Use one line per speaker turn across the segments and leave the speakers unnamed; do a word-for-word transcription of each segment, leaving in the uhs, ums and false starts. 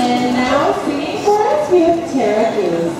And now singing for us, we have Tara Goose.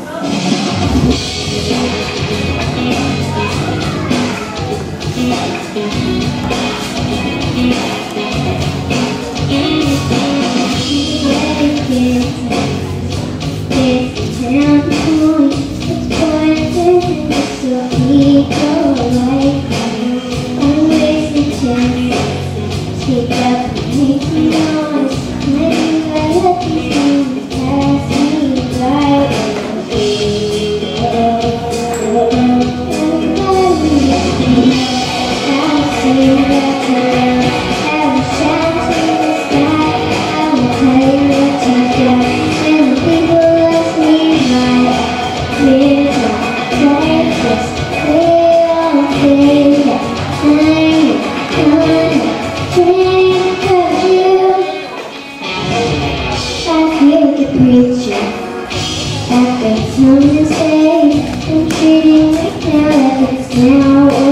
Speak up and make some noise. Maybe I let these things pass me by. I'll see that girl. I will shine to the sky. I will tell you what to do. And the people ask me why. We're not like this. We all think that I'm gonna think of you. I hear the preacher at the time to say I'm treating it now like it's now.